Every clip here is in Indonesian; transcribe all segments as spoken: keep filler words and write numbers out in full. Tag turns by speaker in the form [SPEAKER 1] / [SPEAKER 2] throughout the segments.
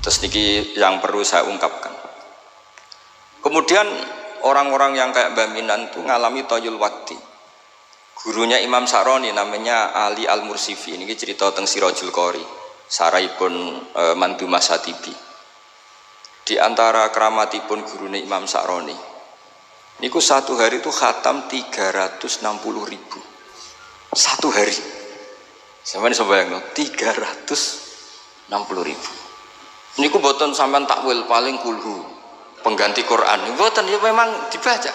[SPEAKER 1] Terus niki yang perlu saya ungkapkan. Kemudian orang-orang yang kayak Mbah Minan itu ngalami toyul wakti. Gurunya Imam Sa'roni namanya Ali Al-Mursifi. Ini cerita tentang Sirajul Qori, saraipun e, mantu Mas Hatibi. Di antara keramatipun gurunya Imam Sa'roni, niku satu hari itu khatam tiga ratus enam puluh ribu. Satu hari. Sampai ini sobayang no, tiga ratus enam puluh ribu. Niku boten sampean takwil paling kulhu pengganti Quran. Boten ya memang dibaca.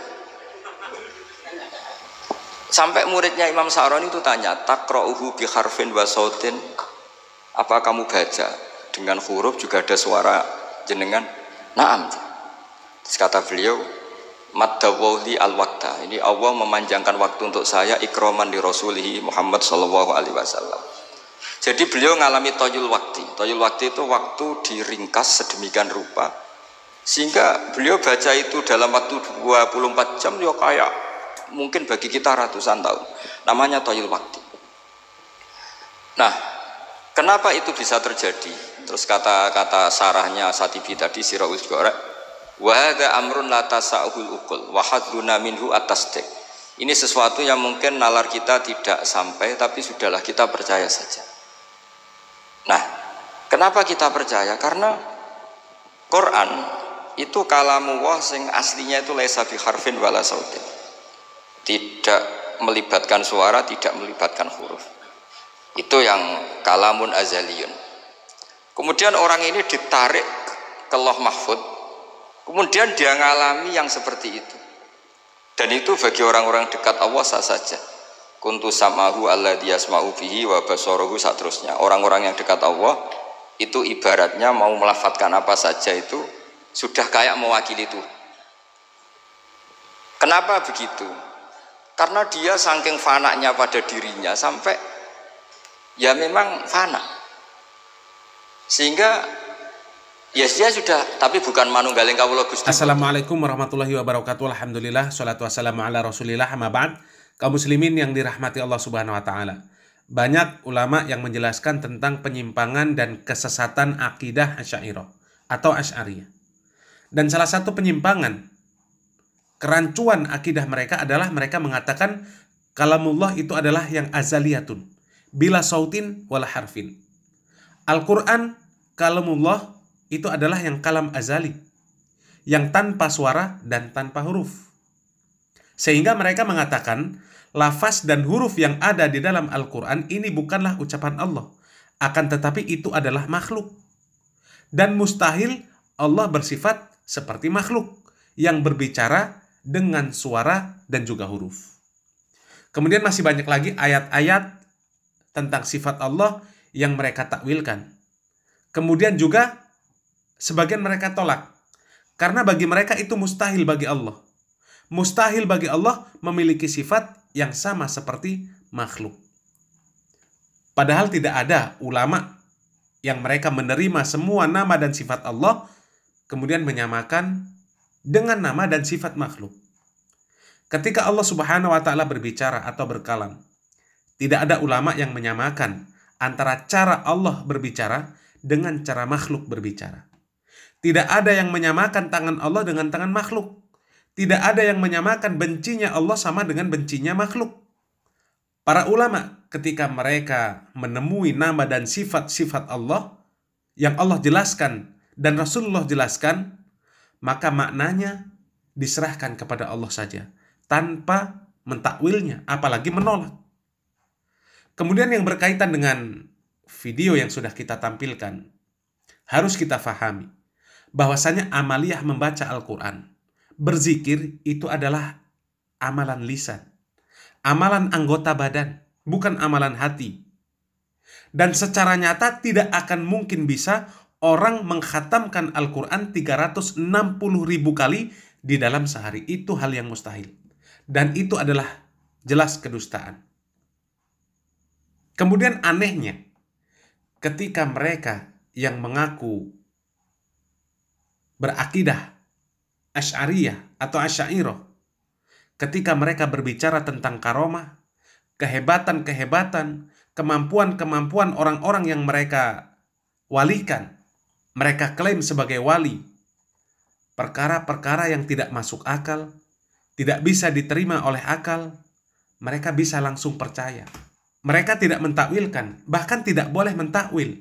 [SPEAKER 1] Sampai muridnya Imam Sa'roni itu tanya, takra'uhu bi harfin wa sautin, apa kamu baca dengan huruf juga ada suara jenengan? Naam. Terus kata beliau, maddawli al-waqta. Ini Allah memanjangkan waktu untuk saya ikraman li rasulihi Muhammad sallallahu alaihi wasallam. Jadi beliau ngalami toyul wakti. Toyul wakti itu waktu diringkas sedemikian rupa sehingga beliau baca itu dalam waktu dua puluh empat jam ya kayak mungkin bagi kita ratusan tahun. Namanya toyul wakti. Nah, kenapa itu bisa terjadi? Terus kata-kata sarahnya Satibi tadi Sirahul Gorek, wa hadza amrun la tasa'ul uqul wa hadluna minhu atasdik. Ini sesuatu yang mungkin nalar kita tidak sampai, tapi sudahlah kita percaya saja. Nah, kenapa kita percaya? Karena Quran itu kalamullah sing aslinya itu laisa bi harfin wala sautin. Tidak melibatkan suara, tidak melibatkan huruf. Itu yang kalamun azaliyun. Kemudian orang ini ditarik ke Lauh Mahfud, kemudian dia ngalami yang seperti itu. Dan itu bagi orang-orang dekat Allah sah saja. Kuntu samahu alladzi yasma'u bihi wa basarahu saterusnya. Orang-orang yang dekat Allah itu ibaratnya mau melafadzkan apa saja itu sudah kayak mewakili itu. Kenapa begitu? Karena dia saking fananya pada dirinya sampai ya memang fana. Sehingga ya dia sudah, tapi bukan manunggaling kawula Gusti.
[SPEAKER 2] Assalamualaikum warahmatullahi wabarakatuh. Alhamdulillah, sholatu wassalamu ala rasulillah, amma ba'd. Kaum muslimin yang dirahmati Allah subhanahu wa ta'ala. Banyak ulama yang menjelaskan tentang penyimpangan dan kesesatan akidah Asy'ariyah atau Asy'ariyah. Dan salah satu penyimpangan, kerancuan akidah mereka adalah mereka mengatakan kalamullah itu adalah yang azaliyatun bila sautin wala harfin. Al-Quran kalamullah itu adalah yang kalam azali, yang tanpa suara dan tanpa huruf. Sehingga mereka mengatakan lafaz dan huruf yang ada di dalam Al-Quran ini bukanlah ucapan Allah, akan tetapi itu adalah makhluk. Dan mustahil Allah bersifat seperti makhluk yang berbicara dengan suara dan juga huruf. Kemudian masih banyak lagi ayat-ayat tentang sifat Allah yang mereka takwilkan. Kemudian juga sebagian mereka tolak. Karena bagi mereka itu mustahil bagi Allah. Mustahil bagi Allah memiliki sifat yang sama seperti makhluk. Padahal tidak ada ulama yang mereka menerima semua nama dan sifat Allah kemudian menyamakan dengan nama dan sifat makhluk. Ketika Allah subhanahu wa ta'ala berbicara atau berkalam, tidak ada ulama yang menyamakan antara cara Allah berbicara dengan cara makhluk berbicara. Tidak ada yang menyamakan tangan Allah dengan tangan makhluk. Tidak ada yang menyamakan bencinya Allah sama dengan bencinya makhluk. Para ulama ketika mereka menemui nama dan sifat-sifat Allah yang Allah jelaskan dan Rasulullah jelaskan, maka maknanya diserahkan kepada Allah saja, tanpa mentakwilnya, apalagi menolak. Kemudian yang berkaitan dengan video yang sudah kita tampilkan, harus kita fahami bahwasanya amaliyah membaca Al-Quran, berzikir itu adalah amalan lisan, amalan anggota badan, bukan amalan hati. Dan secara nyata tidak akan mungkin bisa orang mengkhatamkan Al-Quran tiga ratus enam puluh ribu kali di dalam sehari. Itu hal yang mustahil. Dan itu adalah jelas kedustaan. Kemudian anehnya, ketika mereka yang mengaku berakidah Asy'ariyah atau Asy'ariyah, ketika mereka berbicara tentang karomah, kehebatan-kehebatan, kemampuan-kemampuan orang-orang yang mereka walikan, mereka klaim sebagai wali, perkara-perkara yang tidak masuk akal, tidak bisa diterima oleh akal, mereka bisa langsung percaya. Mereka tidak mentakwilkan, bahkan tidak boleh mentakwil.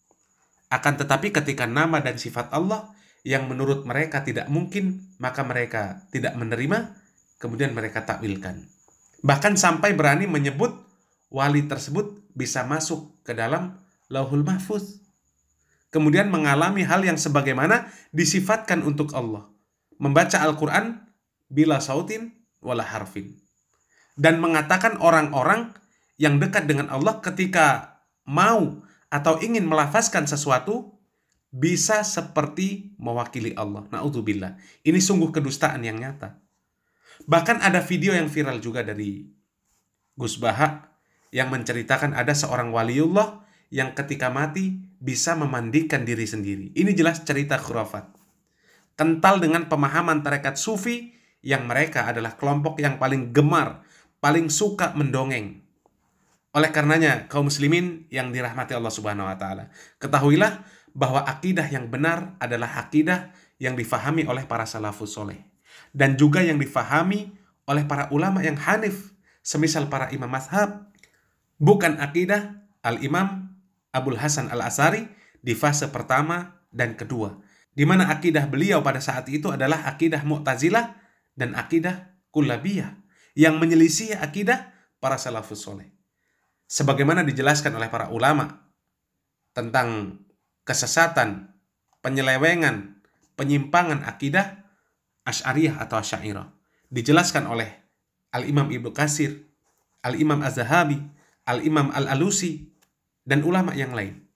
[SPEAKER 2] Akan tetapi ketika nama dan sifat Allah yang menurut mereka tidak mungkin, maka mereka tidak menerima, kemudian mereka takwilkan. Bahkan sampai berani menyebut wali tersebut bisa masuk ke dalam Lauhul Mahfuz. Kemudian mengalami hal yang sebagaimana disifatkan untuk Allah. Membaca Al-Quran bila sautin wala harfin. Dan mengatakan orang-orang yang dekat dengan Allah ketika mau atau ingin melafazkan sesuatu bisa seperti mewakili Allah. Na'udzubillah. Ini sungguh kedustaan yang nyata. Bahkan ada video yang viral juga dari Gus Baha yang menceritakan ada seorang waliullah yang ketika mati bisa memandikan diri sendiri. Ini jelas cerita khurafat. Kental dengan pemahaman tarekat sufi yang mereka adalah kelompok yang paling gemar, paling suka mendongeng. Oleh karenanya, kaum muslimin yang dirahmati Allah Subhanahu wa taala, ketahuilah bahwa akidah yang benar adalah akidah yang difahami oleh para salafus soleh dan juga yang difahami oleh para ulama yang hanif, semisal para imam mazhab, bukan akidah Al-Imam Abul Hasan Al-Asari di fase pertama dan kedua, di mana akidah beliau pada saat itu adalah akidah Mu'tazilah dan akidah Kullabiyah yang menyelisih akidah para salafus soleh. Sebagaimana dijelaskan oleh para ulama tentang kesesatan, penyelewengan, penyimpangan akidah Asy'ariyah atau Asy'ariyah. Dijelaskan oleh Al-Imam Ibnu Katsir, Al-Imam Az-Zahabi, Al-Imam Al-Alusi, dan ulama yang lain.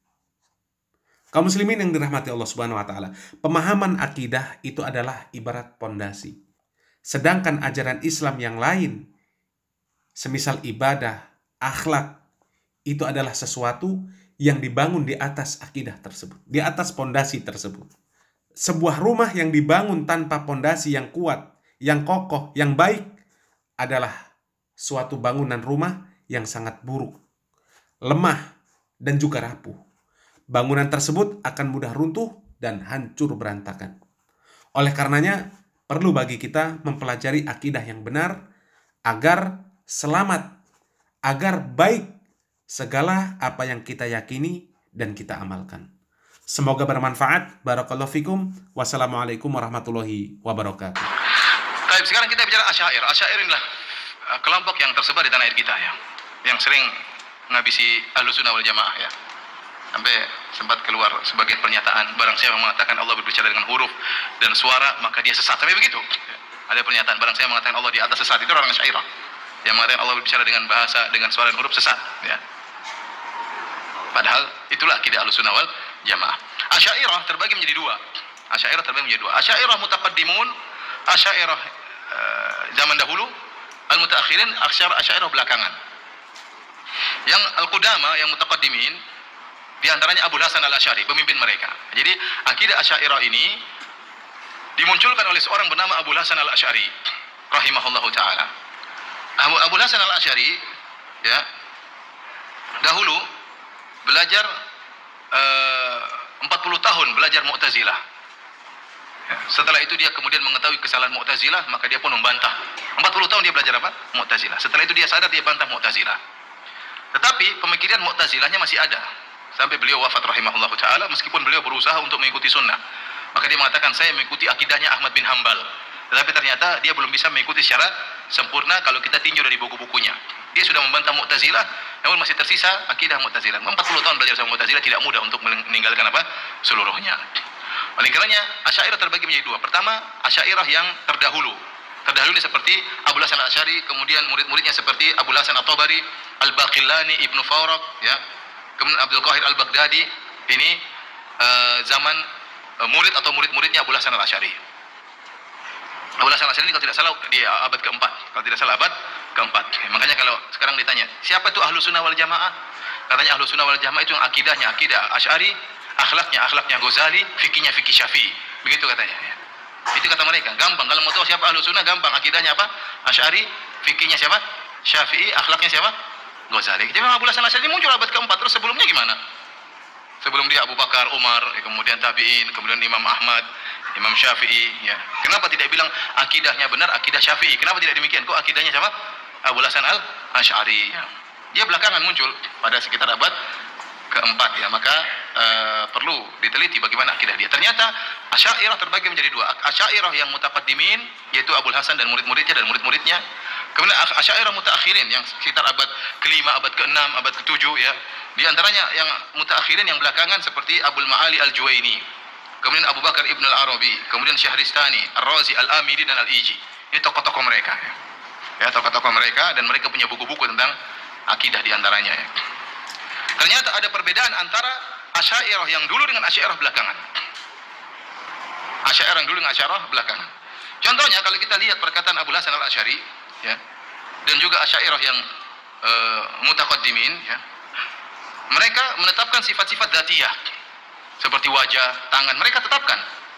[SPEAKER 2] Kaum muslimin yang dirahmati Allah Subhanahu wa taala, pemahaman akidah itu adalah ibarat pondasi. Sedangkan ajaran Islam yang lain, semisal ibadah, akhlak, itu adalah sesuatu yang dibangun di atas akidah tersebut, di atas pondasi tersebut. Sebuah rumah yang dibangun tanpa pondasi yang kuat, yang kokoh, yang baik adalah suatu bangunan rumah yang sangat buruk, lemah, dan juga rapuh. Bangunan tersebut akan mudah runtuh dan hancur berantakan. Oleh karenanya, perlu bagi kita mempelajari akidah yang benar agar selamat, agar baik segala apa yang kita yakini dan kita amalkan. Semoga bermanfaat. Barakallahu fikum. Wassalamualaikum warahmatullahi wabarakatuh.
[SPEAKER 3] Baik, sekarang kita bicara Asy'ariyah. Asy'ariyah inilah uh, kelompok yang tersebar di tanah air kita ya, yang sering menghabisi Ahlussunnah wal Jamaah ya. Sampai sempat keluar sebagian pernyataan, barang siapa mengatakan Allah berbicara dengan huruf dan suara, maka dia sesat. Sampai begitu. Ada pernyataan, barang siapa mengatakan Allah di atas sesat, itu orang Asy'ariyah. Yang mengatakan Allah berbicara dengan bahasa, dengan suara dan huruf, sesat ya. Padahal itulah akidah Ahlussunnah wal Jamaah. Asy'ariyah terbagi menjadi dua. Asy'ariyah terbagi menjadi dua. Asy'ariyah mutaqaddimun, Asy'ariyah uh, zaman dahulu, al-mutaakhirin, Asy'ariyah belakangan. Yang al-qudama, yang mutaqaddimin, di antaranya Abul Hasan Al-Asy'ari, pemimpin mereka. Jadi akidah Asy'ariyah ini dimunculkan oleh seorang bernama Abul Hasan Al-Asy'ari rahimahullahu taala. Abu Abul Hasan Al-Asy'ari ya, dahulu belajar uh, empat puluh tahun belajar Mu'tazilah. Ya, setelah itu dia kemudian mengetahui kesalahan Mu'tazilah, maka dia pun membantah. empat puluh tahun dia belajar apa? Mu'tazilah. Setelah itu dia sadar, dia bantah Mu'tazilah. Tetapi pemikiran Mu'tazilahnya masih ada sampai beliau wafat rahimahullahu taala, meskipun beliau berusaha untuk mengikuti sunnah. Maka dia mengatakan, saya mengikuti akidahnya Ahmad bin Hambal. Tetapi ternyata dia belum bisa mengikuti secara sempurna kalau kita tinjau dari buku-bukunya. Dia sudah membantah Mu'tazilah, namun masih tersisa akidah Mu'tazilah. empat puluh tahun belajar sama Mu'tazilah tidak mudah untuk meninggalkan apa? Seluruhnya. Oleh karenanya, Asy'ariyah terbagi menjadi dua. Pertama, Asy'ariyah yang terdahulu. Terdahulu ini seperti Abul Hasan Al-Asy'ari, kemudian murid-muridnya seperti Abul Hasan At-Tabari, Al-Baqillani, Ibnu Faraq, ya. Kemudian Abdul Qahir Al-Baghdadi. Ini uh, zaman uh, murid atau murid-muridnya Abul Hasan Al-Asy'ari. Abul Hasan Al-Asy'ari ini kalau tidak salah di abad keempat, kalau tidak salah abad keempat. Makanya kalau sekarang ditanya, siapa itu Ahlussunnah wal Jamaah? Katanya Ahlussunnah wal Jamaah itu yang akidahnya akidah Asy'ari, akhlaknya akhlaknya Ghazali, fikihnya fikih Syafi'i. Begitu katanya. Ya. Itu kata mereka. Gampang kalau mau tahu siapa Ahlussunnah, gampang. Akidahnya apa? Asy'ari, fikihnya siapa? Syafi'i, akhlaknya siapa? Ghazali. Jadi memang Abul Hasan Al-Asy'ari muncul abad keempat. Terus sebelumnya gimana? Sebelum dia Abu Bakar, Umar, kemudian tabi'in, kemudian Imam Ahmad, Imam Syafi'i, ya. Kenapa tidak bilang akidahnya benar, akidah Syafi'i? Kenapa tidak demikian? Kok akidahnya siapa? Abu Hasan Al-Asy'ari. Ya. Dia belakangan muncul pada sekitar abad keempat, ya. Maka uh, perlu diteliti bagaimana akidah dia. Ternyata Asy'ariyah terbagi menjadi dua. Asy'ariyah yang mutaqaddimin, yaitu Abu Hasan dan murid-muridnya dan murid-muridnya. Kemudian Asy'ariyah mutaakhirin yang sekitar abad kelima, abad keenam, abad ketujuh, ya. Di antaranya yang mutaakhirin yang belakangan seperti Abul Ma'ali Al-Juwaini, kemudian Abu Bakar Ibn Al-Arabi, kemudian Syahristani, Ar-Razi, Al-Amidi dan Al-Iji. Ini tokoh-tokoh mereka, ya. Ya, tokoh-tokoh mereka, dan mereka punya buku-buku tentang akidah di antaranya, ya. Ternyata ada perbedaan antara Asy'ariyah yang dulu dengan Asy'ariyah belakangan. Asy'ariyah yang dulu dengan Asy'ariyah belakangan. Contohnya kalau kita lihat perkataan Abu Hasan Al-Asy'ari, ya, dan juga Asy'ariyah yang uh, mutaqaddimin, ya, mereka menetapkan sifat-sifat dzatiyah seperti wajah, tangan, mereka tetapkan.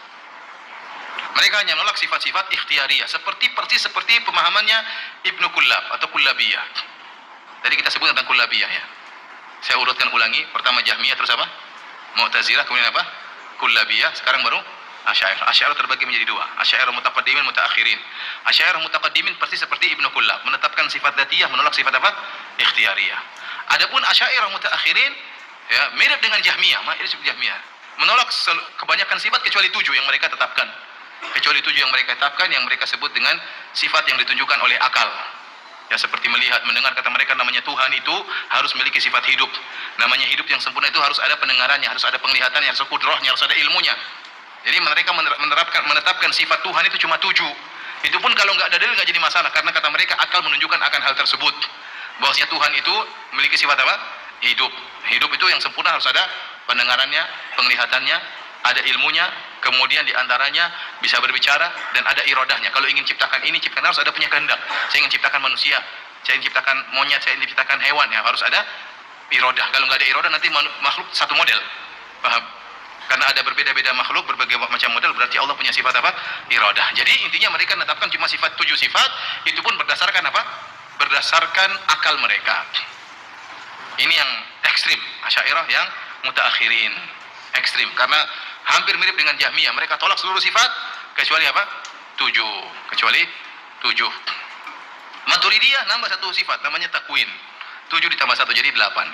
[SPEAKER 3] Mereka hanya menolak sifat-sifat ikhtiyariyah, seperti persis seperti pemahamannya Ibnu Kullab atau Kullabiyah. Tadi kita sebut tentang Kullabiyah, ya. Saya urutkan ulangi, pertama Jahmiyah, terus apa? Mu'tazilah, kemudian apa? Kullabiyah, sekarang baru Asy'ariyah. Asy'ariyah terbagi menjadi dua. Asy'ariyah mutaqaddimin, mutaakhirin. Asy'ariyah mutaqaddimin persis seperti Ibnu Kullab, menetapkan sifat dzatiyah, menolak sifat apa? Ikhtiyariyah. Adapun Asy'ariyah mutaakhirin, ya, mirip dengan Jahmiyah, mirip seperti Jahmiyah. Menolak kebanyakan sifat kecuali tujuh yang mereka tetapkan. Kecuali tujuh yang mereka tetapkan, yang mereka sebut dengan sifat yang ditunjukkan oleh akal. Ya, seperti melihat, mendengar, kata mereka namanya Tuhan itu harus memiliki sifat hidup. Namanya hidup yang sempurna itu harus ada pendengarannya, harus ada penglihatannya, harus ada kudrahnya, harus ada ilmunya. Jadi mereka menerapkan, menetapkan sifat Tuhan itu cuma tujuh. Itu pun kalau nggak ada dalil nggak jadi masalah, karena kata mereka akal menunjukkan akan hal tersebut. Bahwasanya Tuhan itu memiliki sifat apa? Hidup. Hidup itu yang sempurna harus ada pendengarannya, penglihatannya, ada ilmunya, kemudian diantaranya bisa berbicara dan ada irodahnya. Kalau ingin ciptakan ini, ciptakan harus ada punya kehendak. Saya ingin ciptakan manusia, saya ingin ciptakan monyet, saya ingin ciptakan hewan, ya harus ada irodah. Kalau nggak ada irodah nanti makhluk satu model, paham? Karena ada berbeda-beda makhluk, berbagai macam model, berarti Allah punya sifat apa? Irodah. Jadi intinya mereka menetapkan cuma sifat, tujuh sifat, itu pun berdasarkan apa? Berdasarkan akal mereka. Ini yang ekstrim, Asy'ariyah yang mutaakhirin, ekstrim. Karena hampir mirip dengan Jahmiyah, mereka tolak seluruh sifat kecuali apa? Tujuh, kecuali tujuh. Maturidiyah nambah satu sifat, namanya takwin. Tujuh ditambah satu jadi delapan.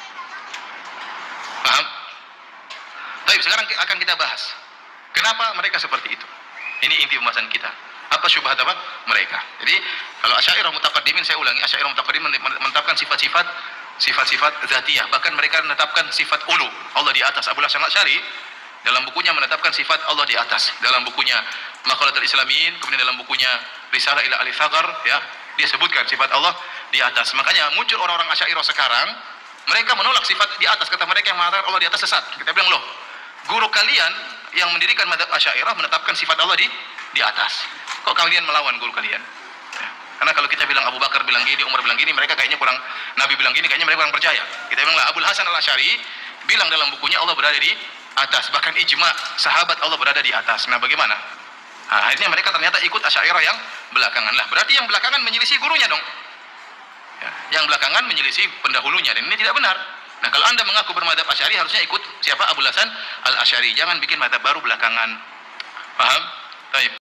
[SPEAKER 3] Paham? Baik, sekarang akan kita bahas kenapa mereka seperti itu. Ini inti pembahasan kita. Apa syubhat apa mereka? Jadi kalau Asy'ariyah mutaqaddimin, saya ulangi, Asy'ariyah mutaqaddimin menetapkan sifat-sifat sifat-sifat dzatiyah. Bahkan mereka menetapkan sifat ulu, Allah di atas. Abu Hasan Al-Asy'ari dalam bukunya menetapkan sifat Allah di atas. Dalam bukunya Maqalatul Islamiyin, kemudian dalam bukunya Risalah ila Ahli Tsaghar, ya, dia sebutkan sifat Allah di atas. Makanya muncul orang-orang Asy'ariyah sekarang, mereka menolak sifat di atas. Kata mereka yang mengatakan Allah di atas sesat. Kita bilang, loh, guru kalian yang mendirikan mazhab Asy'ariyah menetapkan sifat Allah di di atas. Kok kalian melawan guru kalian? Ya. Karena kalau kita bilang Abu Bakar bilang gini, Umar bilang gini, mereka kayaknya kurang, Nabi bilang gini, kayaknya mereka kurang percaya. Kita bilang lah, Abu Hasan Al-Asy'ari bilang dalam bukunya Allah berada di atas, bahkan ijma sahabat Allah berada di atas. Nah, bagaimana? Nah, akhirnya mereka ternyata ikut Asy'ariyah yang belakangan. Lah, berarti yang belakangan menyelisih gurunya dong. Ya, yang belakangan menyelisih pendahulunya, dan ini tidak benar. Nah, kalau Anda mengaku bermadzhab Asy'ari, harusnya ikut siapa? Abu Hasan Al-Asy'ari. Jangan bikin mazhab baru belakangan. Paham? Baik.